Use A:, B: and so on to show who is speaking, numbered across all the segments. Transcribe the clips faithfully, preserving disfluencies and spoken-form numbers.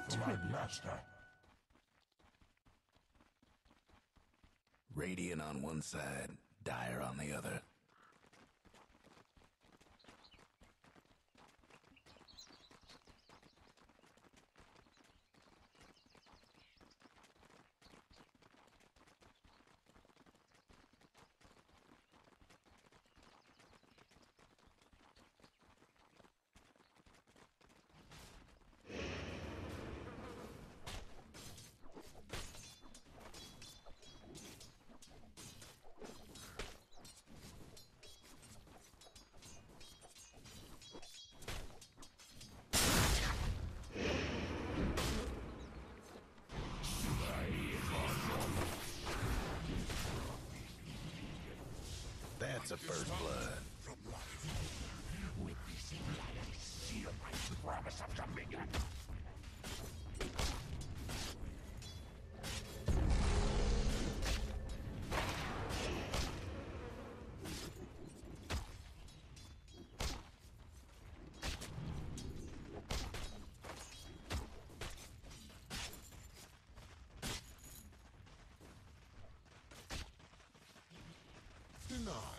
A: for my master.
B: Radiant on one side, Dire on the other. That's a first blood.
A: From life. Witnessing life seal my promise of dominion. Denied.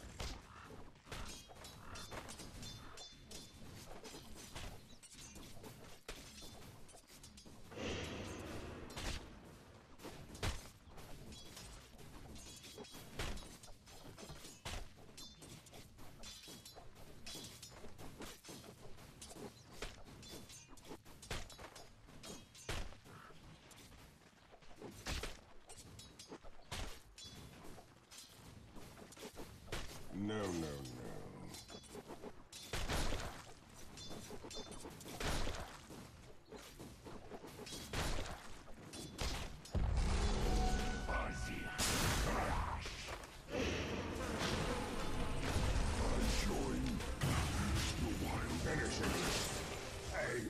A: No, no, no. Fuzzy crash. I join the wild finishers. Hey.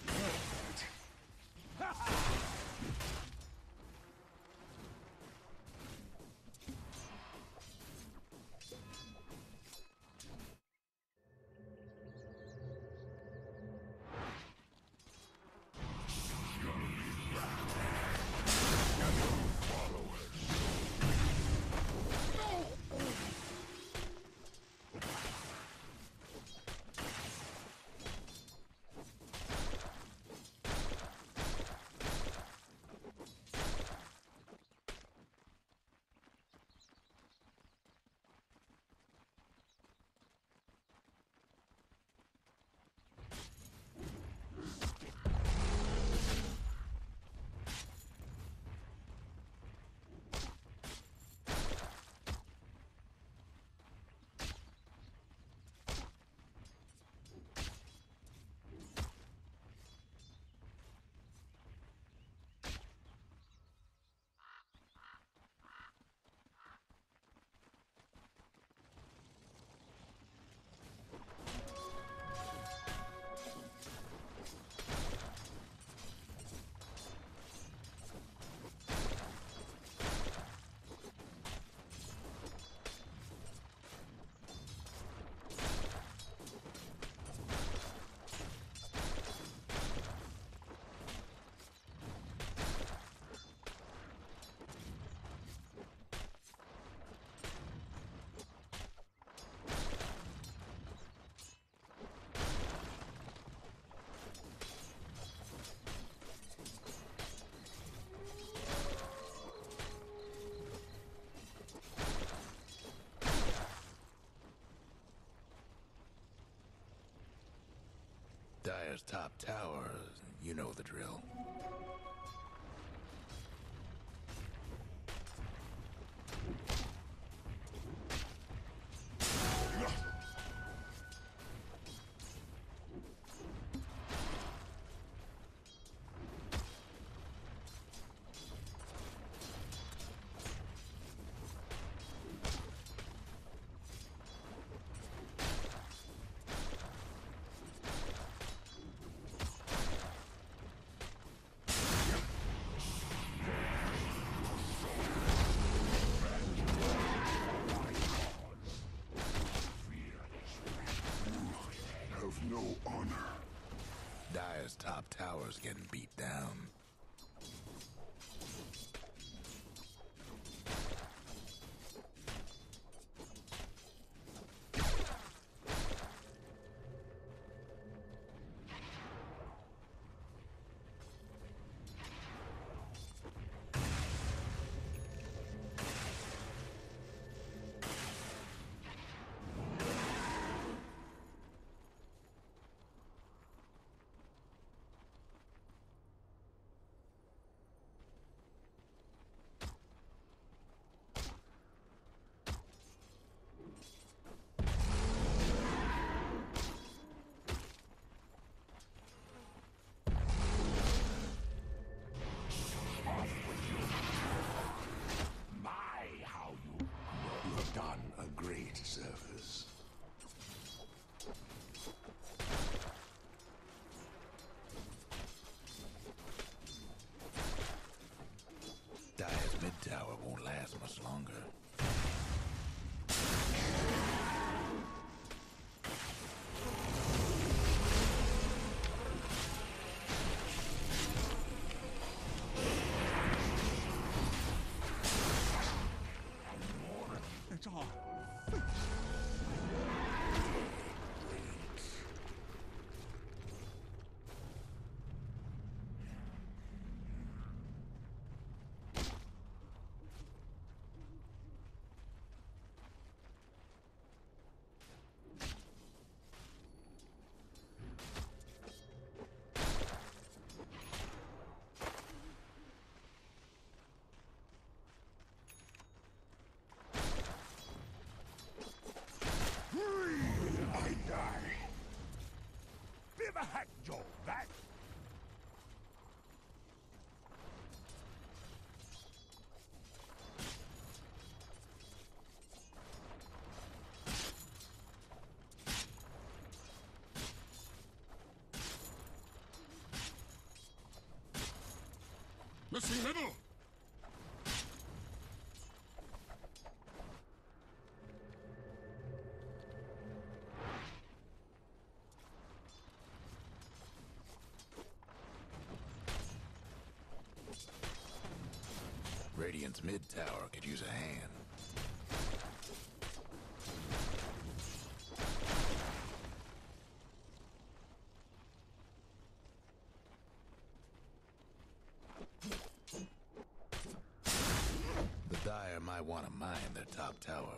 B: Dire's top tower, you know the drill.
A: Of no honor.
B: Dire's top tower's getting beat down.
A: Service.
B: Dire's mid tower won't last much longer.
A: It's all. I die. Viva hack Joe, that. Missing middle.
B: Radiant's mid tower could use a hand. The Dire might want to mine their top tower.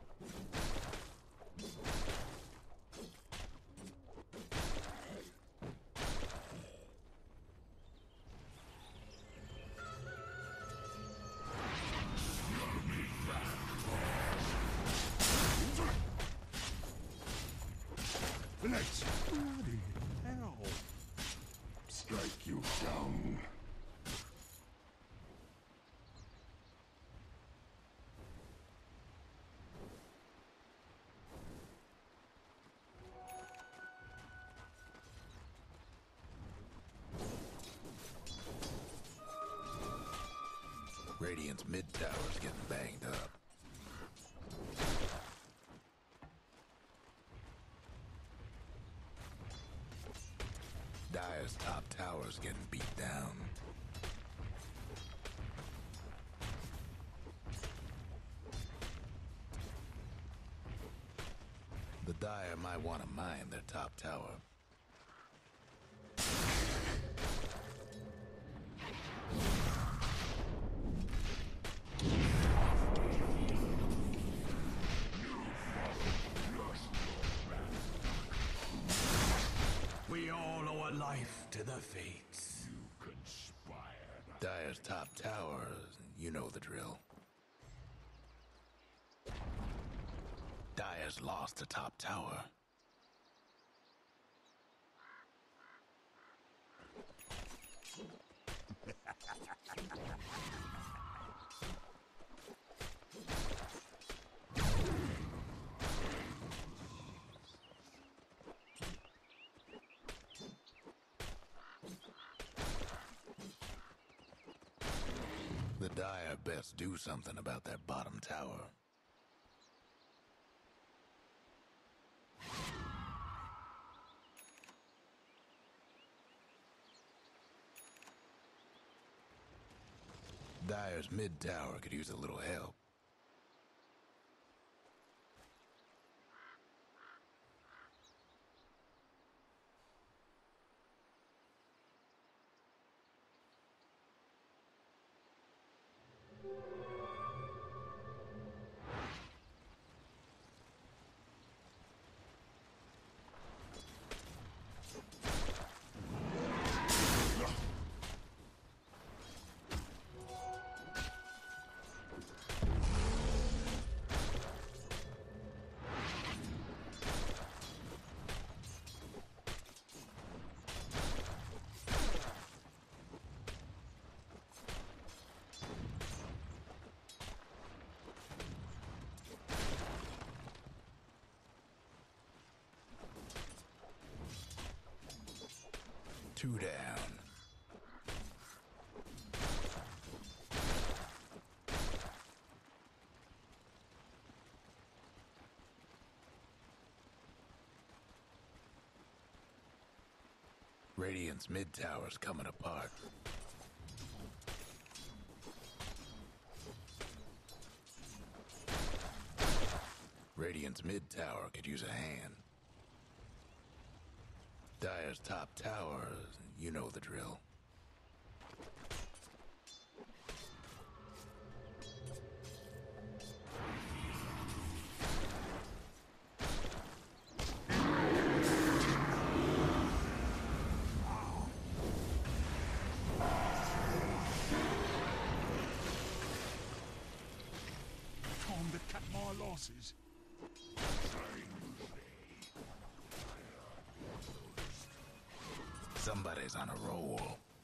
A: Let's bloody hell. Strike you down.
B: Radiant's mid tower's getting banged up. Dire's top tower's getting beat down. The Dire might want to mine their top tower.
C: We all owe a life to the fates.
A: You conspired.
B: Dire's top tower, you know the drill. Dire's lost the top tower. The Dire best do something about that bottom tower. Dire's mid tower could use a little help. Two down. Radiant's mid tower's coming apart. Radiant's mid tower could use a hand. Dire's top tower, you know the drill.
A: Time to cut my losses.
B: Somebody's on a roll.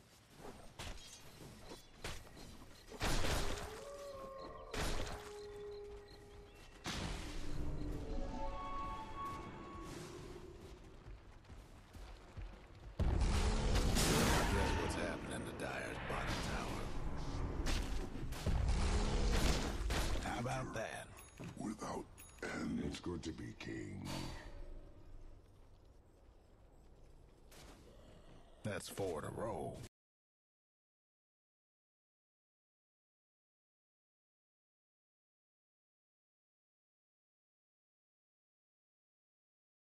B: Guess what's happening to Dire's bottom tower? How about that?
A: Without end, it's good to be king.
B: That's four in a row.